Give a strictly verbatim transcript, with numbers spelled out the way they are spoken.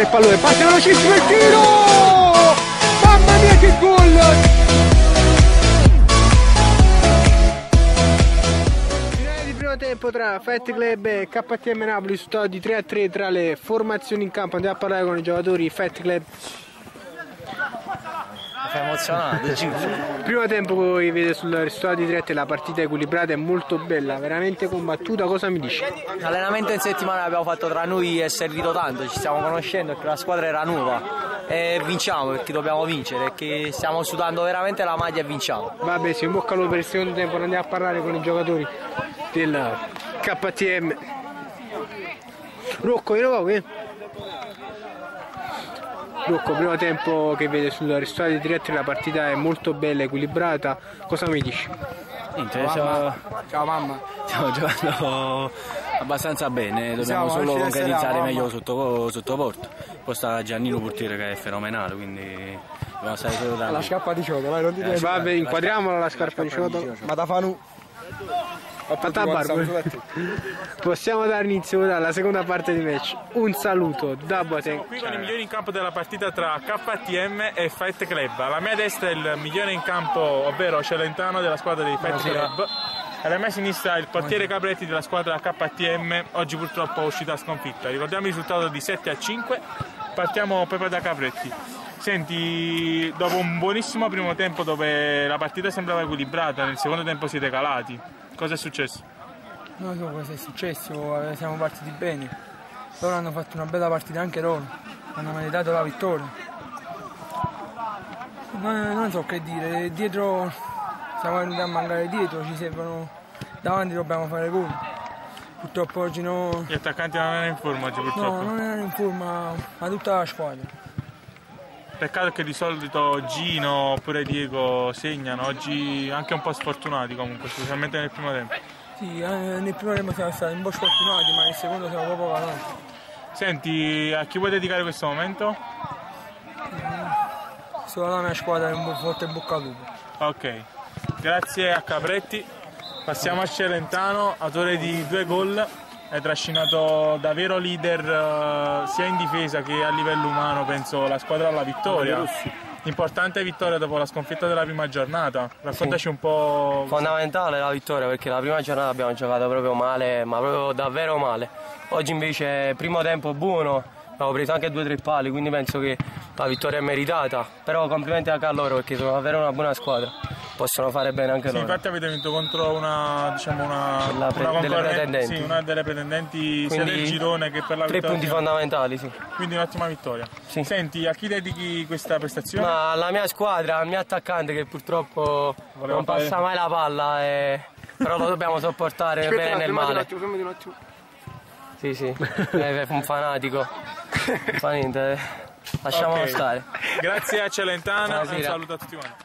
il pallone, parte velocissimo il tiro! Mamma mia che gol! Finale di primo tempo tra Fight Club e K T M Napoli, risultato di tre a tre tra le formazioni in campo. Andiamo a parlare con i giocatori Fight Club. Emozionante. Primo tempo che vede sul risultato di tre a tre, la partita equilibrata è molto bella, veramente combattuta. Cosa mi dici? L'allenamento in settimana che abbiamo fatto tra noi è servito tanto, ci stiamo conoscendo perché la squadra era nuova e vinciamo perché dobbiamo vincere, perché stiamo sudando veramente la maglia e vinciamo. Vabbè, si imbocca per il secondo tempo, andiamo a parlare con i giocatori del K T M. Rocco, io lo qui. Rocco, primo tempo che vede sul risultato di tre a tre, la partita è molto bella, equilibrata. Cosa mi dici? Niente, ciao, mamma. Ciao mamma. Stiamo giocando abbastanza bene, dobbiamo Siamo solo concretizzare meglio sotto, sotto porto. Poi sta Giannino Portiere che è fenomenale, quindi dobbiamo stare solo da la scarpa di Cioto, vai, non ti devi. Vabbè, inquadriamola la scarpa di Cioto. Ma da Fanu. Possiamo dare inizio alla seconda parte di match. Un saluto da Boateng. Qui con i migliori in campo della partita tra K T M e Fight Club. Alla mia destra il migliore in campo, ovvero Celentano della squadra dei Fight Club. Alla mia sinistra il portiere Capretti della squadra K T M, oggi purtroppo uscita sconfitta. Ricordiamo il risultato di sette a cinque. Partiamo proprio da Capretti. Senti, dopo un buonissimo primo tempo dove la partita sembrava equilibrata, nel secondo tempo siete calati. Cosa è successo? Non so cosa è successo, siamo partiti bene. Loro hanno fatto una bella partita anche loro, hanno meritato la vittoria. Non, non so che dire, dietro siamo venuti a mancare dietro, ci servono davanti, dobbiamo fare gol. Purtroppo oggi no. Gli attaccanti non erano in forma oggi purtroppo? No, non erano in forma, ma tutta la squadra. Peccato che di solito Gino oppure Diego segnano, oggi anche un po' sfortunati comunque, specialmente nel primo tempo. Sì, nel primo tempo siamo stati un po' sfortunati, ma nel secondo siamo proprio calati. Senti, a chi vuoi dedicare questo momento? Solo alla mia squadra, un forte bocca al lupo. Ok, grazie a Capretti. Passiamo a Celentano, autore di due gol. Hai trascinato davvero leader uh, sia in difesa che a livello umano, penso, la squadra alla vittoria. Importante vittoria dopo la sconfitta della prima giornata. Raccontaci sì. un po'. Fondamentale la vittoria perché la prima giornata abbiamo giocato proprio male, ma proprio davvero male. Oggi invece primo tempo buono, abbiamo preso anche due o tre pali, quindi penso che la vittoria è meritata. Però complimenti anche a loro perché sono davvero una buona squadra. Possono fare bene anche sì, loro. Infatti avete vinto contro una, diciamo una, una, pre una delle pretendenti. Sì, una delle pretendenti sia del girone che per la tre vittoria. Tre punti fondamentali, sì. Quindi un'ottima vittoria. Sì. Senti, a chi dedichi questa prestazione? Ma alla mia squadra, al mio attaccante che purtroppo Volevo non passa fare... mai la palla, e... però lo dobbiamo sopportare nel bene e nel male. Un attimo. Sì, sì, è un fanatico. Fa niente, lasciamolo okay. stare. Grazie a Celentano e un saluto a tutti quanti.